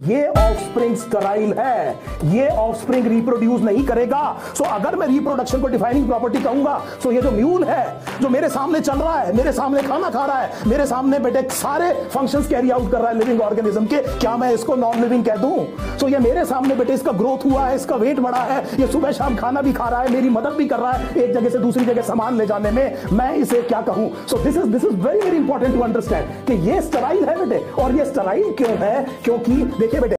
ये offspring sterile है, ये ऑफस्प्रिंग रिप्रोड्यूस नहीं करेगा। सो अगर मैं रिप्रोडक्शन को डिफाइनिंग प्रॉपर्टी कहूंगा, सो ये जो म्यूल है जो मेरे सामने चल रहा है, मेरे सामने खाना खा रहा है, मेरे सामने बेटे सारे फंक्शंस कैरी आउट कर रहा है लिविंग ऑर्गेनिज्म के, क्या मैं इसको नॉन लिविंग कह दूं? सो ये मेरे सामने बेटे इसका ग्रोथ हुआ है, इसका वेट बढ़ा है, ये सुबह शाम खाना भी खा रहा है, मेरी मदद भी कर रहा है एक जगह से दूसरी जगह सामान ले जाने में, मैं इसे क्या कहूं? So this is very very important to understand कि ये स्टेराइल है बेटे। और ये स्टेराइल क्यों है? क्योंकि देखिए बेटे